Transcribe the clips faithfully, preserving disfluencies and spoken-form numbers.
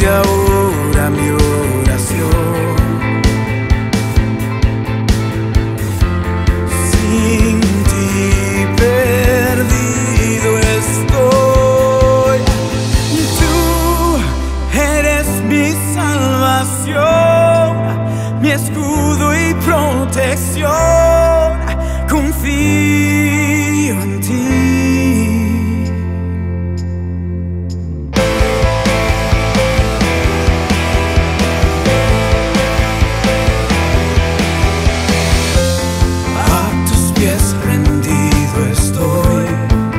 ahora mi oración. Sin ti perdido estoy. Tú eres mi salvación, mi escudo y protección. Confío en ti. Rendido estoy.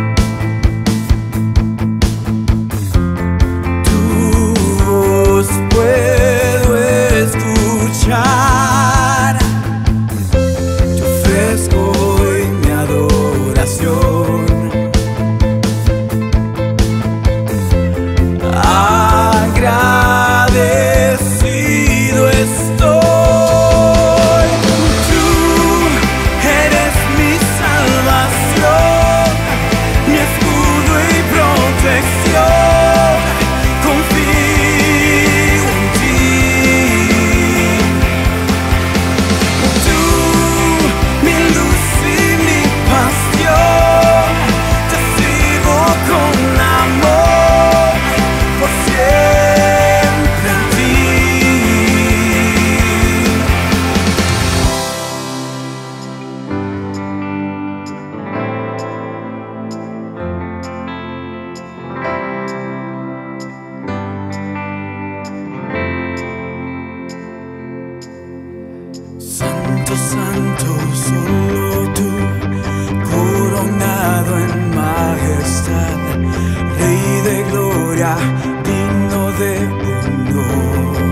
Tu voz puedo escuchar, te ofrezco hoy mi adoración. Agradecido estoy. Santo, santo, solo tú, coronado en majestad, Rey de gloria, digno de honor.